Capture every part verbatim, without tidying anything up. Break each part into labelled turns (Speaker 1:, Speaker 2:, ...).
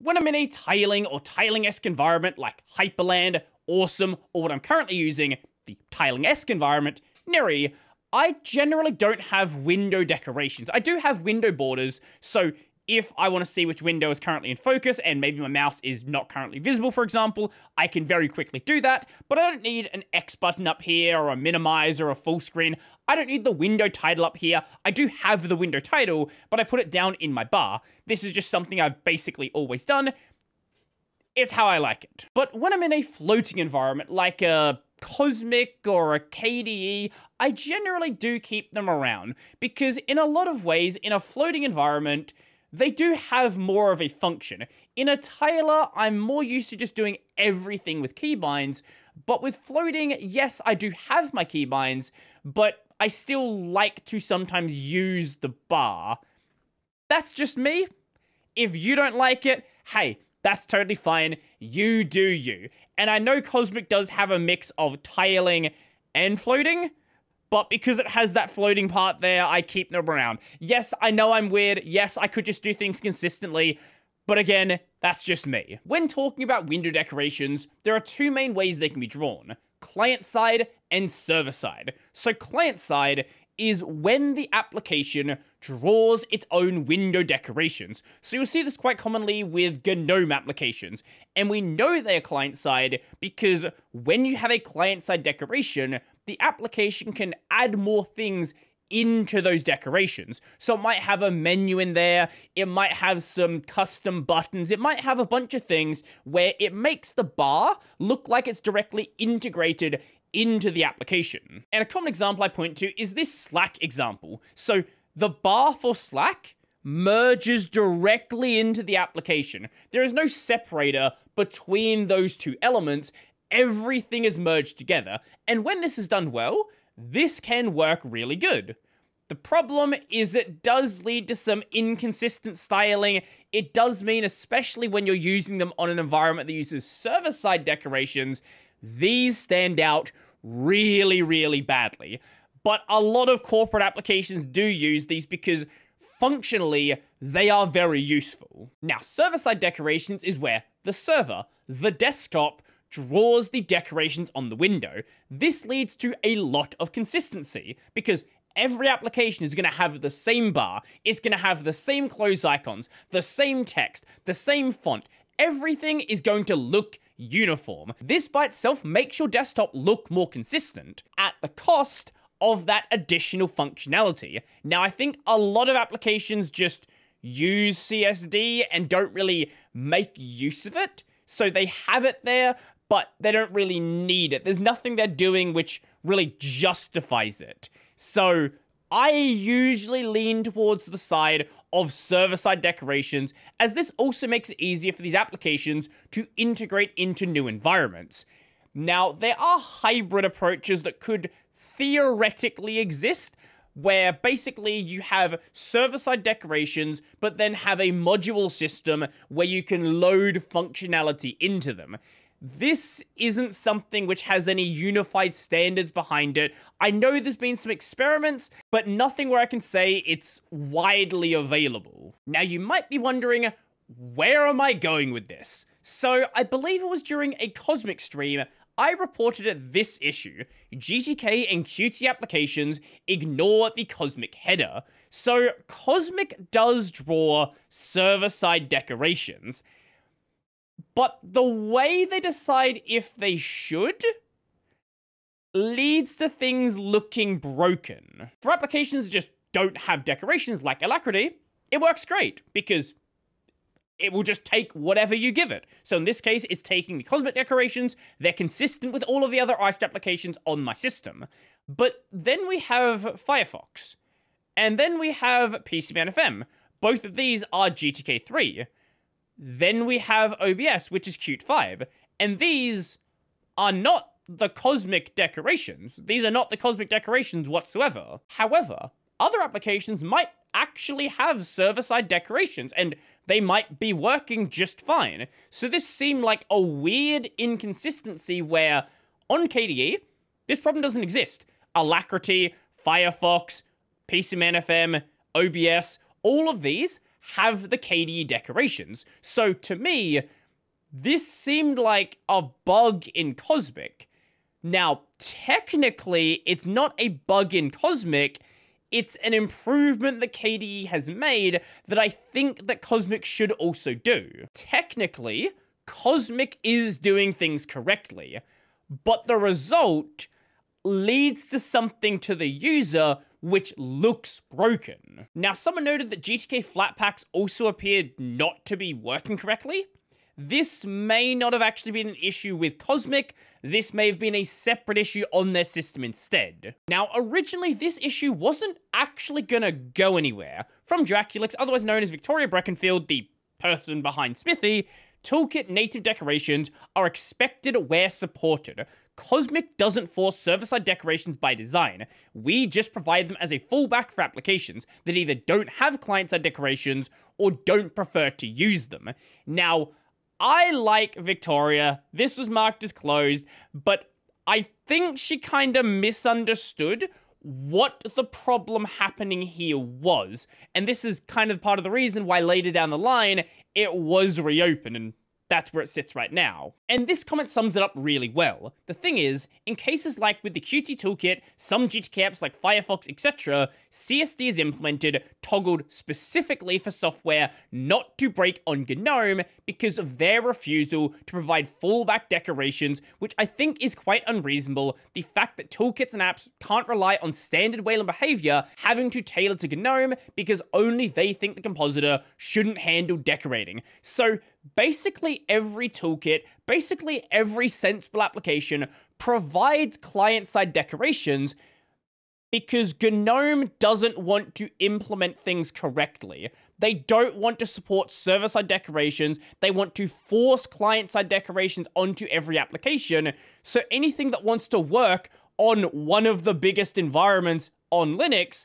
Speaker 1: When I'm in a tiling or tiling-esque environment like Hyperland, Awesome, or what I'm currently using, the tiling-esque environment, Neri, I generally don't have window decorations. I do have window borders, so if I want to see which window is currently in focus and maybe my mouse is not currently visible, for example, I can very quickly do that, but I don't need an X button up here or a minimize or a full screen. I don't need the window title up here. I do have the window title, but I put it down in my bar. This is just something I've basically always done. It's how I like it. But when I'm in a floating environment like a Cosmic or a K D E, I generally do keep them around because in a lot of ways, in a floating environment, they do have more of a function. In a tiler, I'm more used to just doing everything with keybinds, but with floating, yes, I do have my keybinds, but I still like to sometimes use the bar. That's just me. If you don't like it, hey, that's totally fine. You do you. And I know Cosmic does have a mix of tiling and floating, but because it has that floating part there, I keep them around. Yes, I know I'm weird. Yes, I could just do things consistently. But again, that's just me. When talking about window decorations, there are two main ways they can be drawn. Client side and server side. So client side is when the application draws its own window decorations. So you'll see this quite commonly with GNOME applications. And we know they're client-side because when you have a client-side decoration, the application can add more things into those decorations. So it might have a menu in there, it might have some custom buttons, it might have a bunch of things where it makes the bar look like it's directly integrated into the application. And a common example I point to is this Slack example. So the bar for Slack merges directly into the application. There is no separator between those two elements. Everything is merged together. And when this is done well, this can work really good. The problem is it does lead to some inconsistent styling. It does mean, especially when you're using them on an environment that uses server-side decorations, these stand out really, really badly. But a lot of corporate applications do use these because functionally, they are very useful. Now, server-side decorations is where the server, the desktop, draws the decorations on the window. This leads to a lot of consistency because every application is going to have the same bar, it's going to have the same close icons, the same text, the same font. Everything is going to look uniform. This by itself makes your desktop look more consistent at the cost of that additional functionality. Now, I think a lot of applications just use C S D and don't really make use of it. So they have it there, but they don't really need it. There's nothing they're doing which really justifies it. So I usually lean towards the side of server-side decorations, as this also makes it easier for these applications to integrate into new environments. Now, there are hybrid approaches that could theoretically exist, where basically you have server-side decorations, but then have a module system where you can load functionality into them. This isn't something which has any unified standards behind it. I know there's been some experiments, but nothing where I can say it's widely available. Now, you might be wondering, where am I going with this? So, I believe it was during a Cosmic stream, I reported this issue. G T K and Qt applications ignore the Cosmic header. So, Cosmic does draw server-side decorations, but the way they decide if they should leads to things looking broken. For applications that just don't have decorations like Alacrity, it works great because it will just take whatever you give it. So in this case, it's taking the Cosmic decorations. They're consistent with all of the other Iced applications on my system. But then we have Firefox. And then we have P C Man F M. Both of these are G T K three. Then we have O B S, which is Qt five. And these are not the Cosmic decorations. These are not the Cosmic decorations whatsoever. However, other applications might actually have server-side decorations, and they might be working just fine. So this seemed like a weird inconsistency where, on K D E, this problem doesn't exist. Alacrity, Firefox, P C Man F M, O B S, all of these have the K D E decorations. So to me, this seemed like a bug in Cosmic. Now, technically, it's not a bug in Cosmic, it's an improvement that K D E has made that I think that Cosmic should also do. Technically, Cosmic is doing things correctly, but the result leads to something to the user which looks broken. Now, someone noted that G T K Flatpaks also appeared not to be working correctly. This may not have actually been an issue with Cosmic, this may have been a separate issue on their system instead. Now, originally, this issue wasn't actually gonna go anywhere. From Draculix, otherwise known as Victoria Breckenfield, the person behind Smithy, Toolkit native decorations are expected where supported. Cosmic doesn't force server-side decorations by design. We just provide them as a fallback for applications that either don't have client-side decorations or don't prefer to use them. Now, I like Victoria. This was marked as closed, but I think she kind of misunderstood what the problem happening here was. And this is kind of part of the reason why later down the line, it was reopened, and that's where it sits right now. And this comment sums it up really well. The thing is, in cases like with the Qt Toolkit, some G T K apps like Firefox, et cetera, C S D is implemented, toggled specifically for software not to break on GNOME because of their refusal to provide fallback decorations, which I think is quite unreasonable. The fact that toolkits and apps can't rely on standard Wayland behavior having to tailor to GNOME because only they think the compositor shouldn't handle decorating. So basically every toolkit, basically every sensible application provides client-side decorations because GNOME doesn't want to implement things correctly. They don't want to support server-side decorations, they want to force client-side decorations onto every application, so anything that wants to work on one of the biggest environments on Linux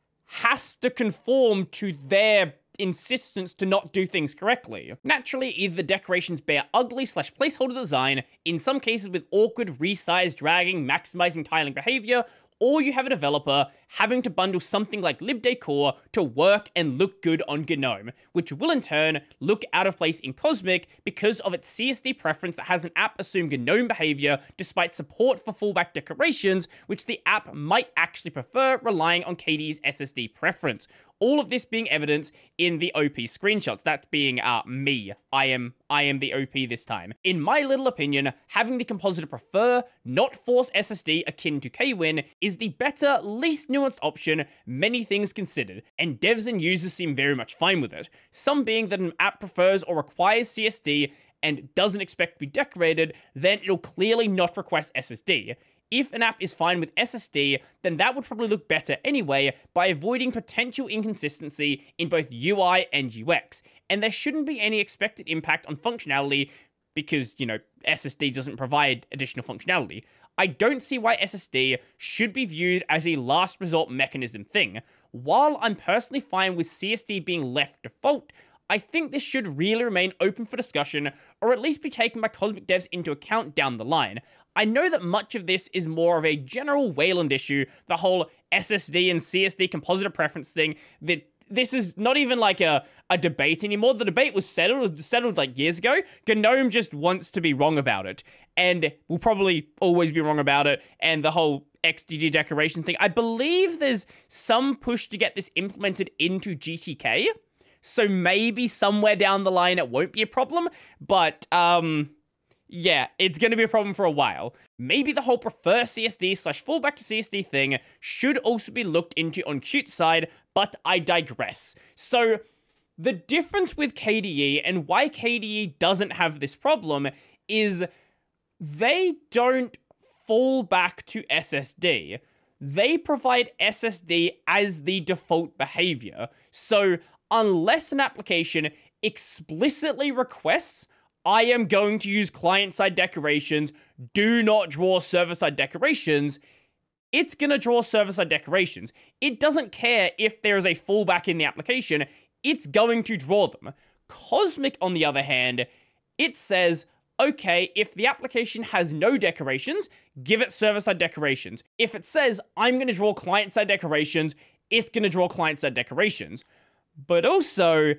Speaker 1: has to conform to their insistence to not do things correctly. Naturally, either the decorations bear ugly slash placeholder design, in some cases with awkward resize, dragging, maximizing tiling behavior, or you have a developer having to bundle something like libdecor to work and look good on GNOME, which will in turn look out of place in Cosmic because of its C S D preference that has an app assume GNOME behavior despite support for fallback decorations, which the app might actually prefer relying on K D E's S S D preference. All of this being evidence in the O P screenshots, that being uh, me. I am I am the O P this time. In my little opinion, having the compositor prefer, not force S S D akin to Kwin is the better, least nuanced option, many things considered, and devs and users seem very much fine with it. Some being that an app prefers or requires C S D and doesn't expect to be decorated, then it'll clearly not request S S D. If an app is fine with S S D, then that would probably look better anyway by avoiding potential inconsistency in both U I and U X. And there shouldn't be any expected impact on functionality because, you know, S S D doesn't provide additional functionality. I don't see why S S D should be viewed as a last resort mechanism thing. While I'm personally fine with C S D being left default, I think this should really remain open for discussion, or at least be taken by Cosmic devs into account down the line. I know that much of this is more of a general Wayland issue, the whole S S D and C S D compositor preference thing, that this is not even like a, a debate anymore. The debate was settled, it was settled like years ago. GNOME just wants to be wrong about it, and will probably always be wrong about it, and the whole X D G decoration thing. I believe there's some push to get this implemented into G T K, so maybe somewhere down the line it won't be a problem, but, um... yeah, it's going to be a problem for a while. Maybe the whole prefer C S D slash fallback to C S D thing should also be looked into on Qt's side, but I digress. So, the difference with K D E and why K D E doesn't have this problem is they don't fall back to S S D. They provide S S D as the default behavior. So, unless an application explicitly requests I am going to use client-side decorations, do not draw server-side decorations, it's going to draw server-side decorations. It doesn't care if there is a fallback in the application, it's going to draw them. Cosmic, on the other hand, it says, okay, if the application has no decorations, give it server-side decorations. If it says, I'm going to draw client-side decorations, it's going to draw client-side decorations. But also,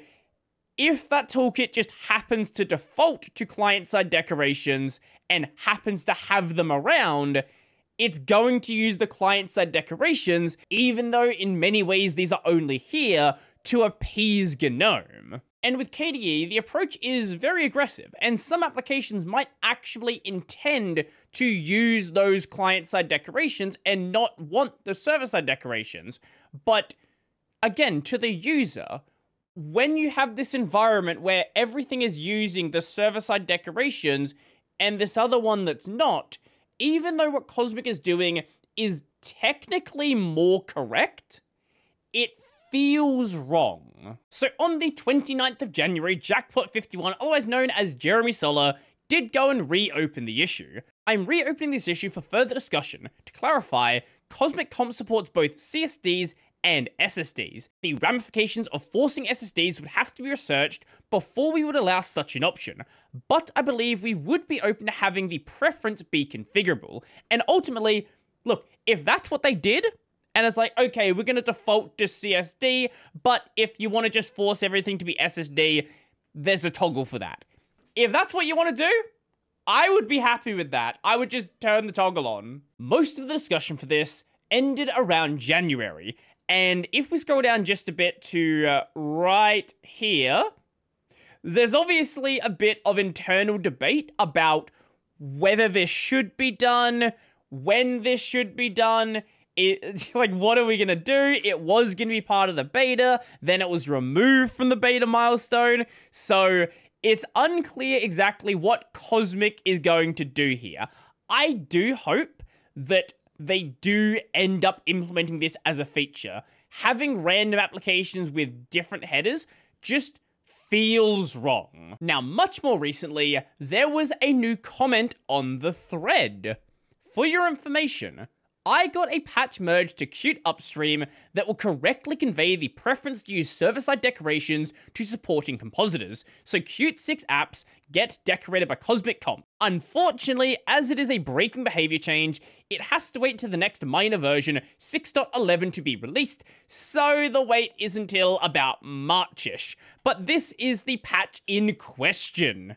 Speaker 1: if that toolkit just happens to default to client-side decorations and happens to have them around, it's going to use the client-side decorations, even though in many ways these are only here to appease GNOME. And with K D E, the approach is very aggressive, and some applications might actually intend to use those client-side decorations and not want the server-side decorations. But again, to the user, when you have this environment where everything is using the server-side decorations and this other one that's not, even though what Cosmic is doing is technically more correct, it feels wrong. So on the twenty-ninth of January, Jackpot fifty-one, otherwise known as Jeremy Soller, did go and reopen the issue. I'm reopening this issue for further discussion. To clarify, Cosmic Comp supports both C S Ds and S S Ds. The ramifications of forcing S S Ds would have to be researched before we would allow such an option, but I believe we would be open to having the preference be configurable. And ultimately, look, if that's what they did, and it's like, okay, we're going to default to C S D, but if you want to just force everything to be S S D, there's a toggle for that. If that's what you want to do, I would be happy with that. I would just turn the toggle on. Most of the discussion for this ended around January, and if we scroll down just a bit to uh, right here, there's obviously a bit of internal debate about whether this should be done, when this should be done. It, like, what are we gonna do? It was gonna be part of the beta, then it was removed from the beta milestone, so it's unclear exactly what Cosmic is going to do here. I do hope that they do end up implementing this as a feature. Having random applications with different headers just feels wrong. Now, much more recently, there was a new comment on the thread. For your information, I got a patch merge to Qt Upstream that will correctly convey the preference to use server-side decorations to supporting compositors, so Qt six apps get decorated by Cosmic Comp. Unfortunately, as it is a breaking behavior change, it has to wait to the next minor version, six point eleven, to be released, so the wait is until about March-ish. But this is the patch in question.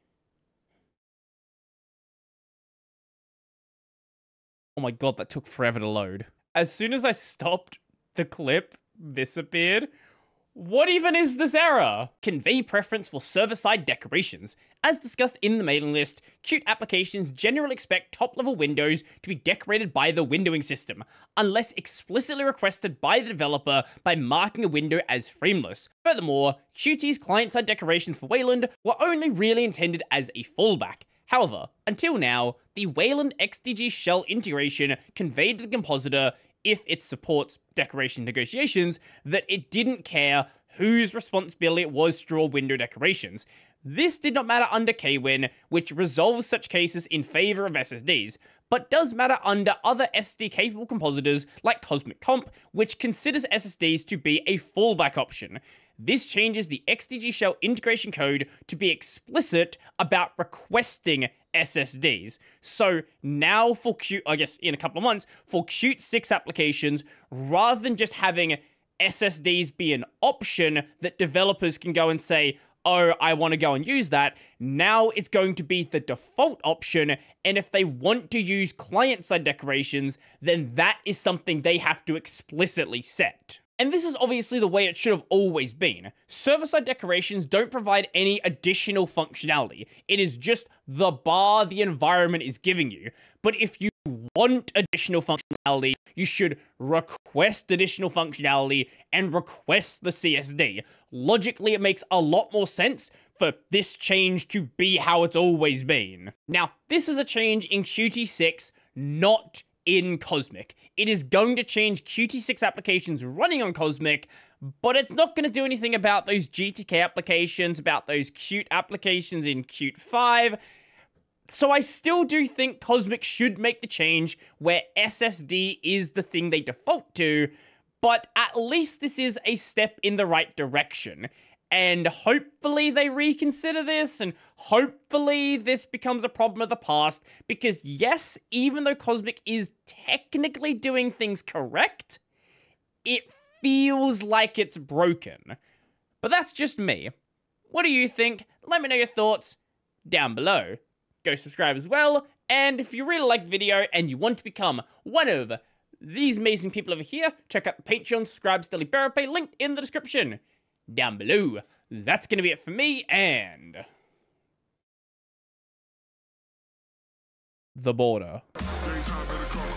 Speaker 1: Oh my god, that took forever to load. As soon as I stopped the clip, this appeared. What even is this error? Convey preference for server-side decorations. As discussed in the mailing list, Qt applications generally expect top-level windows to be decorated by the windowing system, unless explicitly requested by the developer by marking a window as frameless. Furthermore, Qt's client-side decorations for Wayland were only really intended as a fallback. However, until now, the Wayland X D G shell integration conveyed to the compositor, if it supports decoration negotiations, that it didn't care whose responsibility it was to draw window decorations. This did not matter under K Win, which resolves such cases in favor of S S Ds, but does matter under other S S D-capable compositors like Cosmic Comp, which considers S S Ds to be a fallback option. This changes the X D G shell integration code to be explicit about requesting S S Ds. So now for Qt, I guess in a couple of months, for Qt six applications, rather than just having S S Ds be an option that developers can go and say, oh, I want to go and use that, now it's going to be the default option, and if they want to use client-side decorations, then that is something they have to explicitly set. And this is obviously the way it should have always been. Server-side decorations don't provide any additional functionality. It is just the bar the environment is giving you. But if you want additional functionality, you should request additional functionality and request the C S D. Logically, it makes a lot more sense for this change to be how it's always been. Now, this is a change in Qt six, not in Cosmic. It is going to change Qt six applications running on Cosmic, but it's not going to do anything about those G T K applications, about those Qt applications in Qt five. So I still do think Cosmic should make the change where S S D is the thing they default to, but at least this is a step in the right direction. And hopefully they reconsider this, and hopefully this becomes a problem of the past, because yes, even though Cosmic is technically doing things correct, it feels like it's broken. But that's just me. What do you think? Let me know your thoughts down below. Go subscribe as well, and if you really like the video and you want to become one of these amazing people over here, check out the Patreon, subscribe, Steely Bearer Pay, linked in the description down below. That's going to be it for me, and the border.